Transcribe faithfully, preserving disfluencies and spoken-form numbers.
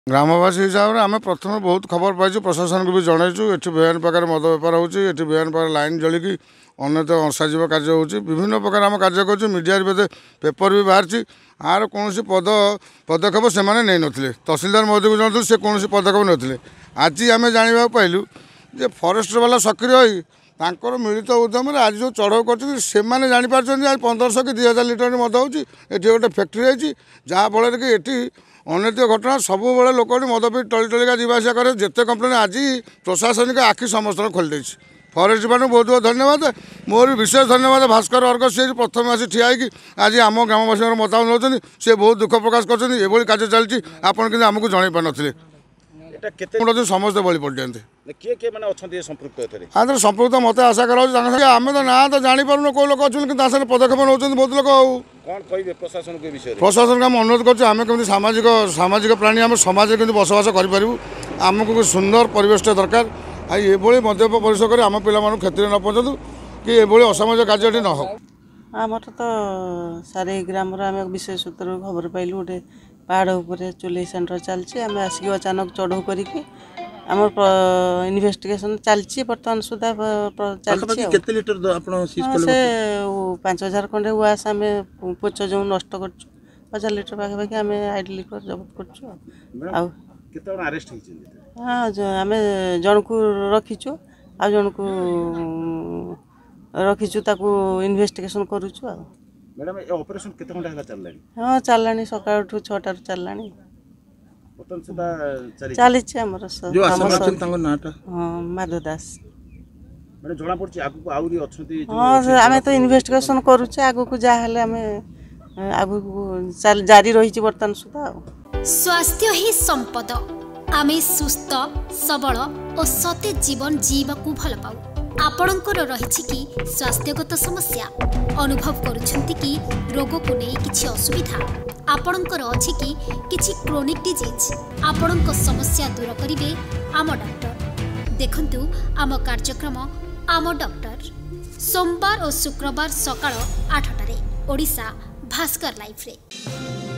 ग्रामवासी हिसाब से आम प्रथम बहुत खबर पाई प्रशासन को भी जनईचु ये बेआईन प्रकार मद बेपार हो बेआईन प्रकार लाइन जलिकी अन्यत असाजीव कार्य हो विभिन्न प्रकार आम कार्य कर मीडिया पेपर भी बाहरी आर कौन पद पदक्षेप से नहीं नथिले तहसिलदार महोदय को जानते से कौन पदक्षेप नथिले आज आम जाना पाइलु जे फॉरेस्ट वाला सक्रिय होई तांकर मिलित उद्यम आज जो चढ़ाऊ कर जापार आज पंद्रह कि दुई हजार लिटर मद हो गोटे फैक्ट्री है जहाँफल कि ये अनैतिक घटना सब बड़े लोक मद पी टली टलिका जावासा करे जिते कम्प्लेन आज प्रशासनिक आखि समस्त खोल देती फरेस्ट डिपार्टमेंट बहुत बहुत धन्यवाद मोर विशेष धन्यवाद भास्कर वर्ग सी प्रथम आसी ठिया आज आम ग्रामवासी मतामत नौकरी सी बहुत दुख प्रकाश कर कार्य चलती आपड़ कि आमको जन पार नी समस्ते बलि पड़ जाते आदर संपृक्त मत आशा कर आम तो ना तो जापार कौ लोक अच्छे पदक्षेप नौ बहुत लोक प्रशासन को आम अनुरोध करें सामाजिक सामाजिक प्राणी आम समाज में बसवास करूँ आमको सुंदर परिवेश दरकार आई ये मद्यप परिसर कर आम पे क्षति न पहुँचतु कि ये असामाजिक कार्य न हो आमर तो सारे ग्राम विशेष सूत्र खबर पाइलु गोटे पहाड़ उपर चुले सेंटर चलती आम आसिक अचानक चढ़ऊ करी इन्वेस्टिगेशन चलती बर्तमान सुधा चलती से पांच हजार खंडे उआस आम पोच जो नष्ट कर हजार लिटर पाखापाखि आम आइडल जबत कर हाँ आम जन को रखीचु आ जन को रखीचु ताकू इन्वेस्टिगेशन करूचु आ मैडम ए ऑपरेशन केते घंटा हला चललानी हां चललानी सकाळ ठु छटा रु चललानी बतन सुदा चली चली छ हमर जो आसाम अछन तांको नाटा हां माधव दास मैंने जोना पड़छि आगु को आउरी अछंती हां आमे तो इन्वेस्टिगेशन करू छ आगु को जा हले आमे आगु को जारी रही छ बर्तन सुदा स्वास्थ्य ही संपद आमे सुस्थ सबल और सतेज जीवन जीवा को भल पाऊ आपणकर रही कि स्वास्थ्यगत समस्या अनुभव करुछंती कि रोग को नहीं किछि असुविधा आपणकर अछि कि किछि क्रोनिक डिजीज आपणक समस्या दूर करिवे आम डॉक्टर देखंतु आम कार्यक्रम आम डॉक्टर सोमवार और शुक्रवार सकाळ आठ टारे ओडिशा भास्कर लाइफ रे।